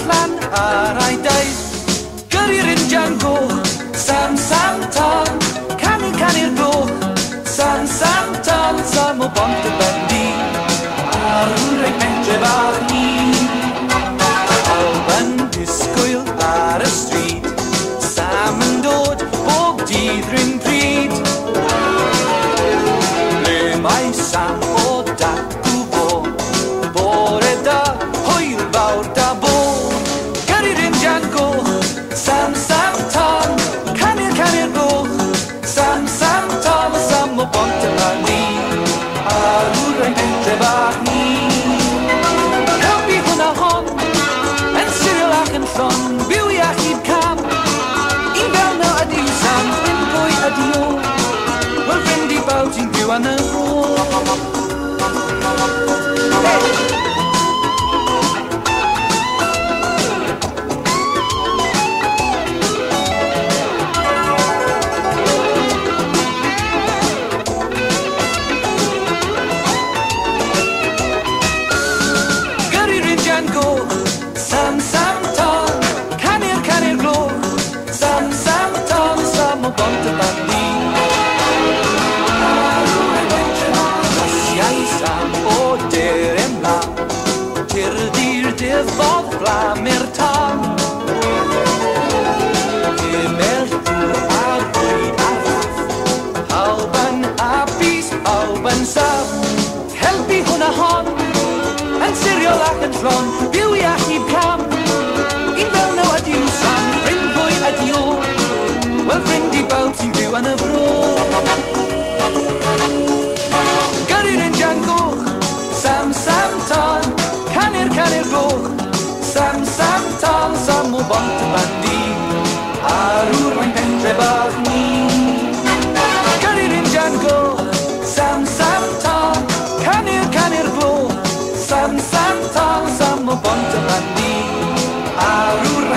allan ar ei daith. Gyrru'r injan goch, Sam Tom, canu'r goch. Sam Tom, Sam o bont y bandi, ar hwyrau pentre bach ni. Pawb yn disgwyl ar y stryd, Sam yn dod bob dydd rhywun pryd. Le mae Sam o dacw bo, bore da, hwyl fawr da bo. Gyrru'r injan goch, Sam Tom, canu'r goch. Sam Tom, Sam o bont y bandi, ar hwyrau pentre bach ni. Helpu hwnna hon, yn siriol ac yn llon, byw iachyd cam. Un fel na ydyw Sam, yn fwy ydy o. Wel fynd i bawb sy'n byw yn y ro. Gyrru'r injan goch, Sam Tom, canu'r gloch. Sam Tom, Sam o bont y bandi. Rasiau Sam o der ymlaen, tirdi'r dyfod flamu'r tan. Dymer dŵr a bwyd a fath, pawb yn hapus, pawb yn saff. Helpu hwnna hon, yn siriol ac yn llon, byw iachyd cam. Un fel nhw ydyw Sam, ffrind fwy ydy o. Wel ffrind i bawb sy'n byw yn y fro. Gyrru'r injan goch, Sam Tom, canu'r goch. Sam Tom, Sam o bont y bandi, ar hwyrau pentre bach ni. Gyrru'r injan goch, Sam Tom, canu'r gloch. Sam Tom, Sam o bont y bandi, ar hwyrau